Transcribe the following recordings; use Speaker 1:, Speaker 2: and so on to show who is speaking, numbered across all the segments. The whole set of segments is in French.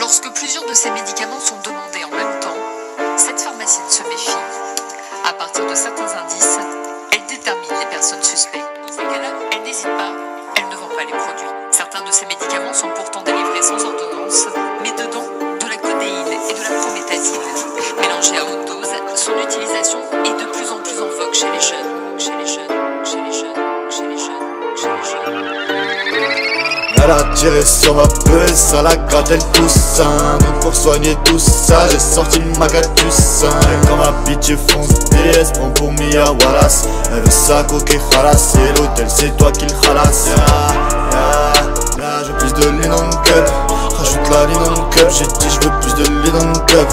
Speaker 1: Lorsque plusieurs de ces médicaments sont demandés en même temps, cette pharmacienne se méfie. À partir de certains indices, elle détermine les personnes suspectes. Dans ces cas-là, elle n'hésite pas, elle ne vend pas les produits. Certains de ces médicaments sont pourtant délivrés sans ordonnance, mais dedans, de la codéine et de la prométhazine. Mélangés à haute dose, son utilisation est de plus en plus en vogue chez les jeunes.
Speaker 2: Elle a tiré sur ma peau, ça la gratte tout sein. Donc pour soigner tout ça, j'ai sorti ma cactus. Et quand ma bitch est foncée, elle se prend pour Mia Wallace. Elle veut sa coque et khalas, et l'hôtel c'est toi qui le khalas. J'ai plus de ligne dans le cup, rajoute la ligne dans le cup. J'ai dit je veux plus de ligne dans le cup.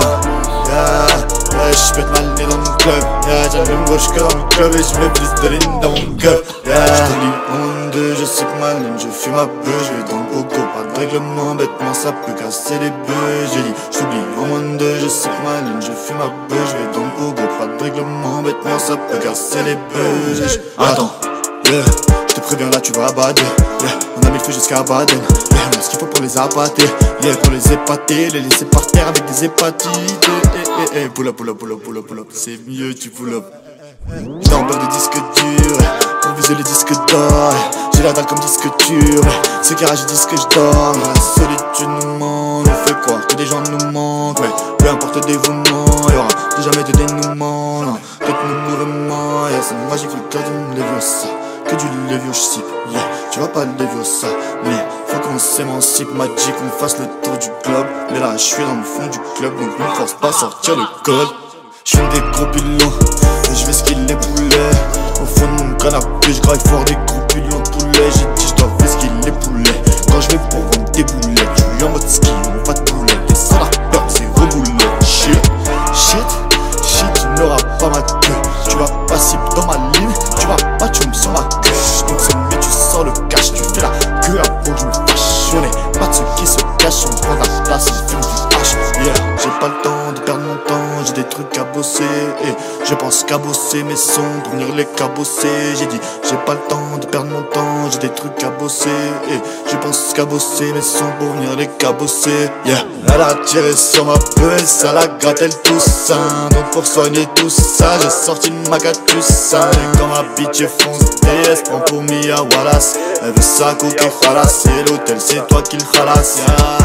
Speaker 2: J'pète ma ligne dans le club. J'allume gauche que dans le club et j'mets plus de ligne dans mon cup. J'te lis en deux, je sais que ma ligne, je fume ma bœuf, je vais dans le coco, pas de règlement, bêtement ça peut casser les bœufs. J'ai dit, j'oublie en moins de deux, je sais que ma ligne, je fume ma bœuf, je vais dans le coco, pas de règlement, bêtement ça peut casser les bœufs. Attends, je te préviens là tu vas abader. On a mis le feu jusqu'à Baden. On a ce qu'il faut pour les abattre. Pour les épater, les laisser par terre avec des hépatites. Pull up, pull up, pull up, pull up, pull up. C'est mieux tu pull up. J'ai en peur de disque dur, pour viser les disques d'or. J'ai la dalle comme disque dur, c'est carré, j'ai dit ce que je donne. La solitude nous ment, on fait croire que des gens nous manquent. Mais peu importe le dévouement, y'aura plus jamais de dénouement. Non, faites-nous mouvement, c'est magique le cœur du Leviosa. Que du Leviosa, tu vas pas le Leviosa. Mais faut qu'on s'émancipe, magique, qu'on fasse le tour du globe. Mais là je suis dans le fond du club, donc ne force pas sortir le code. J'fume des gros pilons et je vais skill les poulets. Au fond de mon canapé, j'graille fort des gros pilons de poulet. J'ai dit j'dois faire skill les poulets. Quand je vais pour vendre des boulettes, j'suis en mode ski, on va te bouler. Et sans la peur, c'est reboulé. Shit, tu n'auras pas ma queue. Tu vas pas cible dans ma ligne, tu vas pas chum sur ma queue. Donc c'est mieux, tu sors le cash, tu fais la queue avant que je me fâche. On est pas de ceux qui se cachent, on prend la place, on fume du hache. J'ai pas le temps de perdre mon temps, j'ai des trucs à bosser. Et je pense qu'à bosser mes sons pour venir les cabosser. J'ai dit j'ai pas le temps de perdre mon temps, j'ai des trucs à bosser. Et je pense qu'à bosser mes sons pour venir les cabosser. Elle a tiré sur ma peau, ça la gratte elle tout sein. Donc pour soigner tout ça, j'ai sorti ma cactus. Et quand ma bitch est foncée, elle se prend pour Mia Wallace. Elle veut sa coque et khalas, et l'hôtel c'est toi qui le khalas.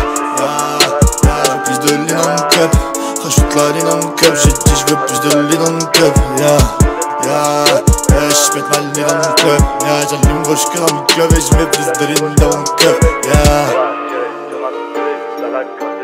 Speaker 2: J'ai plus de ligne dans le cup, rajoute la ligne dans le cup. J'ai dit je veux plus de ligne dans le cup. J'pète ma ligne dans le club. J'allume gauche que dans le club et j'mets plus de ligne dans le cup.